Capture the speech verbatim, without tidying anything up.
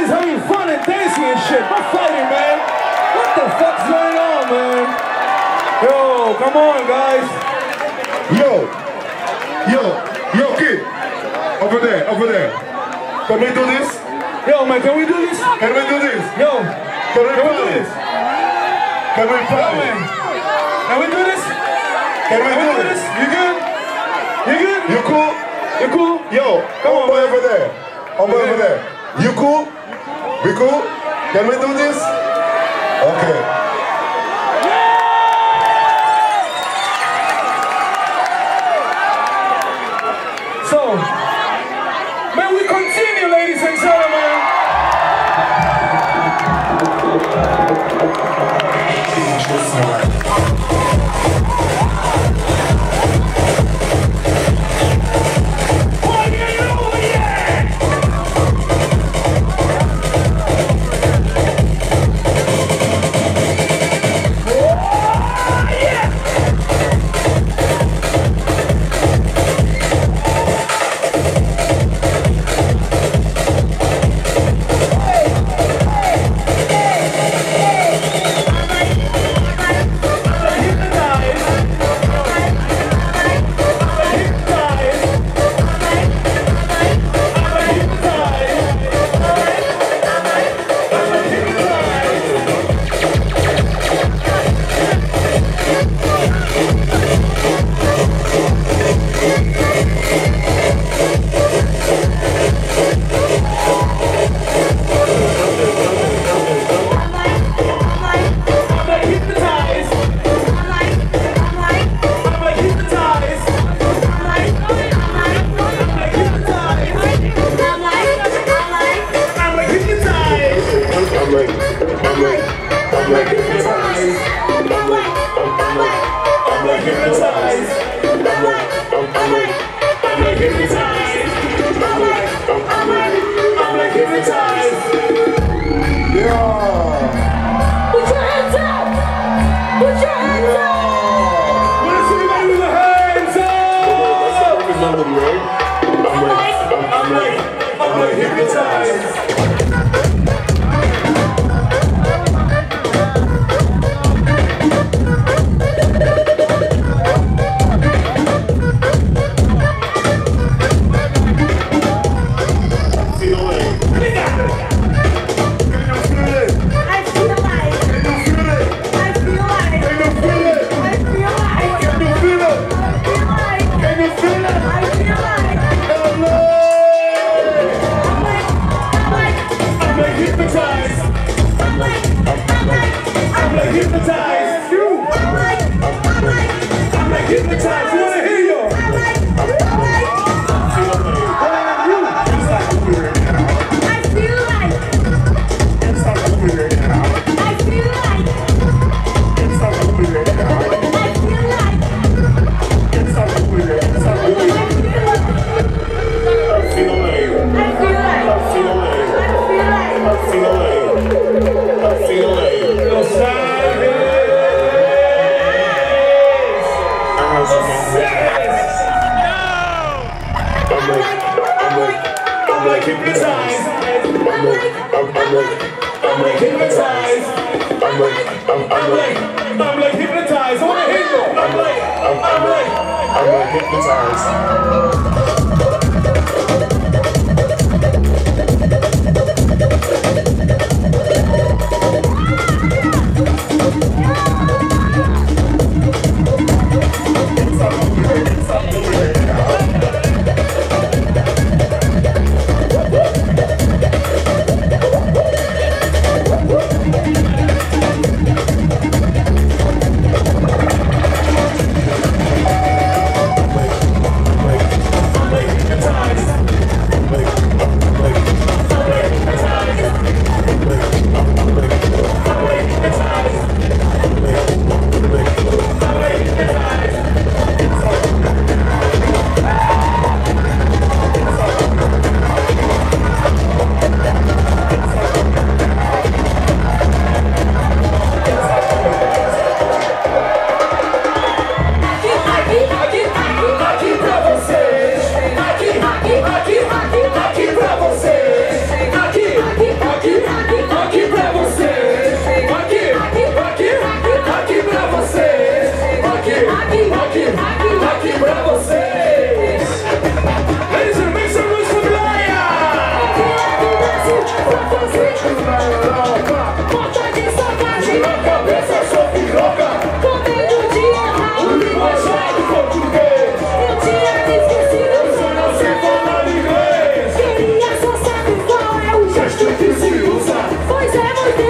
just having fun and dancing and shit. Not fighting, man. What the fuck's going on, man? Yo, come on, guys. Yo, yo, yo, kid. Over there, over there. Can we do this? Yo, man, can we do this? Can we do this? Yo, Can we, can we do do this? this? Can we Yo, party? man. Can we do this? Can we Can we do do this? this? You good? You good? You cool? You cool? Yo, Come on, boy man. over there. Oh, boy over there. You cool? We cool? Can we do this? Okay. So, may we continue, ladies and gentlemen? Hypnotized. pra fazer porta de saudade na cabeça, sou piroca. Com medo de errar o linguajar português. Eu tinha me esquecido, só não sei falar inglês. Queria só saber qual é o gesto que se usa. Pois é, muito